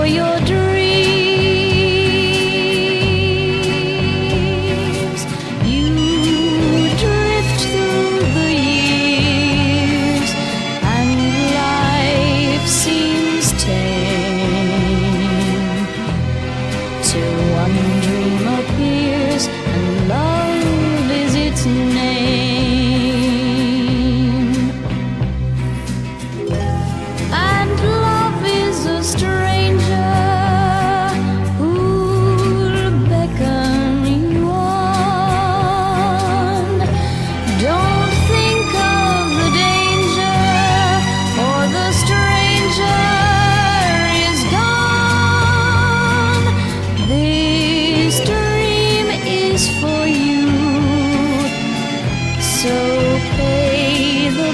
your dreams. You drift through the years, and life seems tame, till one dream appears, and love is its name. And love is a stranger who'll beckon you on. Don't think of the danger, for the stranger is gone. This dream is for you, so pay the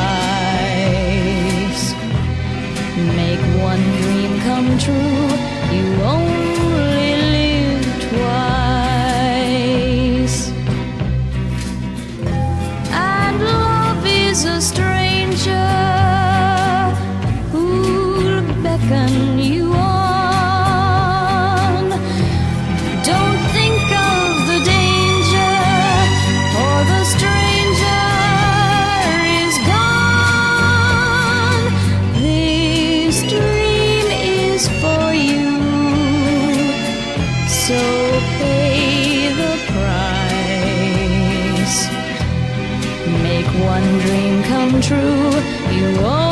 price. Make one dream come true. You only live twice. And love is a stranger who'll beckon you on. Don't think of the danger, for the stranger is gone. This dream is for you, so pay the price. Make one dream come true. You